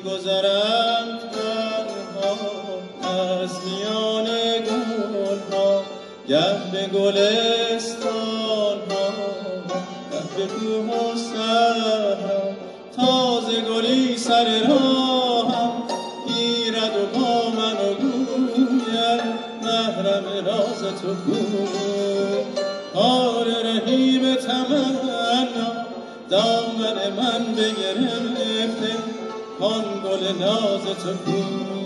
میگذرم تنها از میان گلها، گه به گلستان ها، گه به کوه و صحرا. تازه گلی سر راهم گیرد و با من و گوید محرم راز تو کو. کار رهی به تمنا دامن من بگرفته، آن گل ناز تو کو.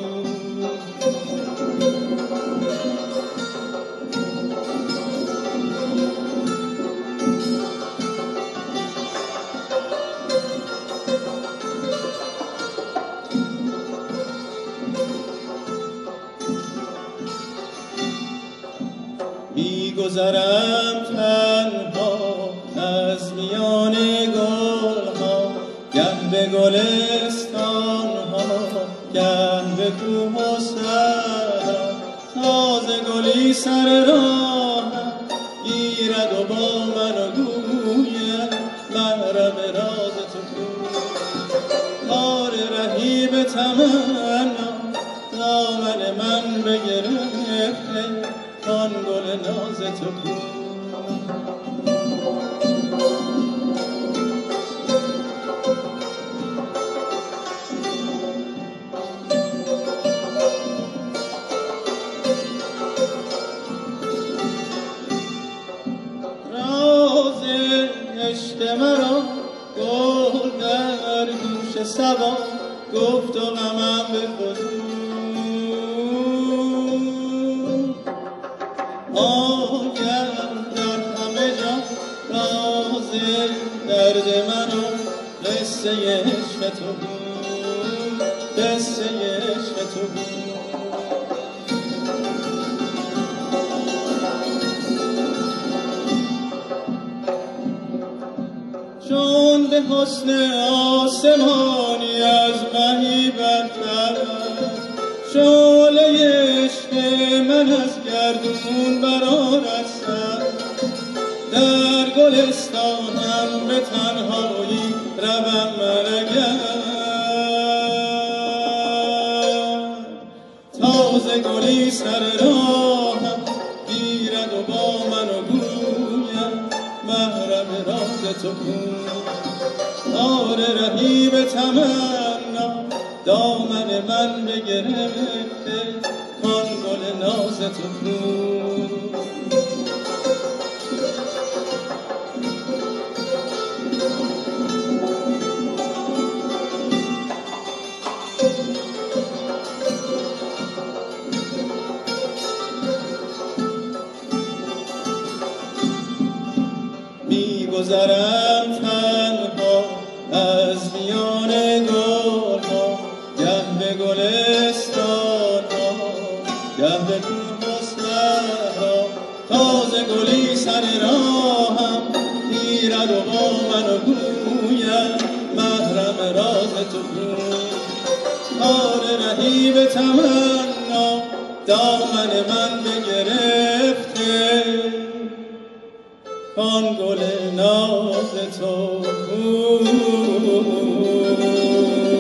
میگذرم تنها از میان گلها، گه به گلستان ها، گه به کوه و صحرا. تازه گلی سر راهم گیرد و با من و گوید محرم راز تو کو. کار رهی به تمنا دامن من بگرفته، آن گل ناز تو کو. راز عشق مرا گل در گوش صبا گفت و غمم بفزود. آگه در همه جا راز درد من و قصه عشق تو بود، قصه عشق تو بود. چون به حسن آسمانی از مهی برتر، شعله عشق من از گردون برآرد سر. در گلستانم به تنهایی روم من اگر، تازه گلی سر راهم گیرد و با من و گوید محرم راز تو کو. کار رهی به تمنا دامن من بگرفته، آن گل ناز تو کو. میگذرم تنها از میان گلها، گه به گلستان ها، گه به کوه و صحرا. تازه گلی سر راهم گیرد و با من و گوید محرم راز تو کو. کار رهی به تمنا دامن من بگرفته، آن گل ناز تو کو.